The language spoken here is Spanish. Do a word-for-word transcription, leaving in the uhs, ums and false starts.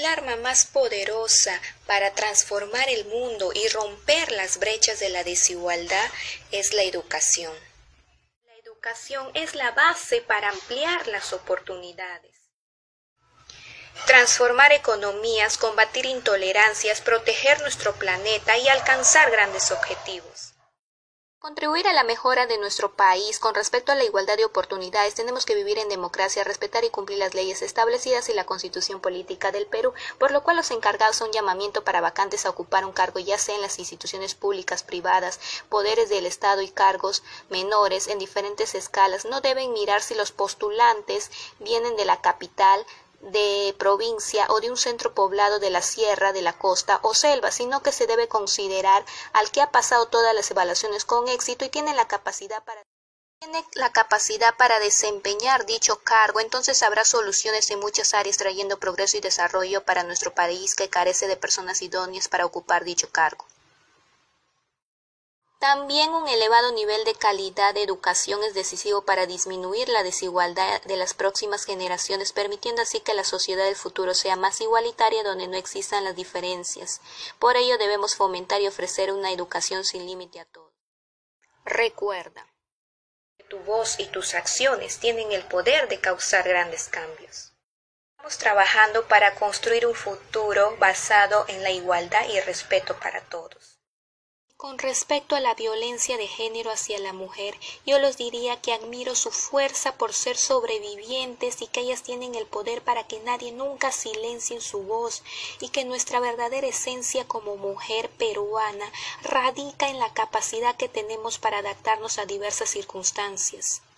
arma más poderosa para transformar el mundo y romper las brechas de la desigualdad es la educación. La educación es la base para ampliar las oportunidades, transformar economías, combatir intolerancias, proteger nuestro planeta y alcanzar grandes objetivos. Contribuir a la mejora de nuestro país con respecto a la igualdad de oportunidades, tenemos que vivir en democracia, respetar y cumplir las leyes establecidas y la Constitución Política del Perú, por lo cual los encargados son llamamiento para vacantes a ocupar un cargo, ya sea en las instituciones públicas, privadas, poderes del Estado y cargos menores en diferentes escalas. No deben mirar si los postulantes vienen de la capital, de provincia o de un centro poblado de la sierra, de la costa o selva, sino que se debe considerar al que ha pasado todas las evaluaciones con éxito y tiene la capacidad para tiene la capacidad para desempeñar dicho cargo. Entonces habrá soluciones en muchas áreas, trayendo progreso y desarrollo para nuestro país que carece de personas idóneas para ocupar dicho cargo. También un elevado nivel de calidad de educación es decisivo para disminuir la desigualdad de las próximas generaciones, permitiendo así que la sociedad del futuro sea más igualitaria, donde no existan las diferencias. Por ello debemos fomentar y ofrecer una educación sin límite a todos. Recuerda que tu voz y tus acciones tienen el poder de causar grandes cambios. Estamos trabajando para construir un futuro basado en la igualdad y el respeto para todos. Con respecto a la violencia de género hacia la mujer, yo les diría que admiro su fuerza por ser sobrevivientes y que ellas tienen el poder para que nadie nunca silencie su voz, y que nuestra verdadera esencia como mujer peruana radica en la capacidad que tenemos para adaptarnos a diversas circunstancias.